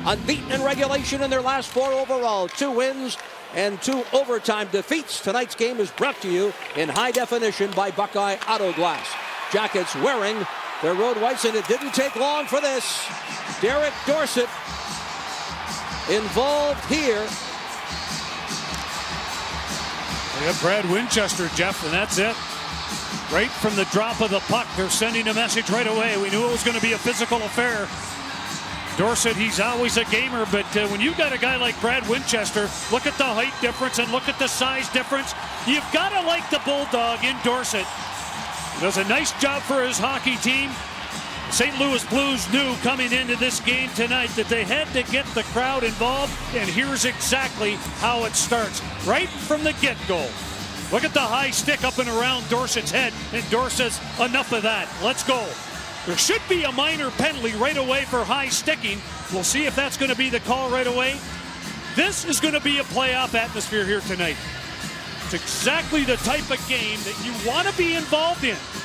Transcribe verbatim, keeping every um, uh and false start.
unbeaten in regulation in their last four overall. Two wins and two overtime defeats. Tonight's game is brought to you in high definition by Buckeye Auto Glass. Jackets wearing their road whites, and it didn't take long for this. Derek Dorsett involved here. They got Brad Winchester, Jeff, and that's it. Right from the drop of the puck, they're sending a message right away. We knew it was going to be a physical affair. Dorsett, he's always a gamer, but uh, when you've got a guy like Brad Winchester, look at the height difference and look at the size difference. You've got to like the Bulldog in Dorsett. He does a nice job for his hockey team. Saint Louis Blues knew coming into this game tonight that they had to get the crowd involved, and here's exactly how it starts. Right from the get-go. Look at the high stick up and around Dorsett's head, and Dorsett's enough of that. Let's go. There should be a minor penalty right away for high sticking. We'll see if that's going to be the call right away. This is going to be a playoff atmosphere here tonight. It's exactly the type of game that you want to be involved in.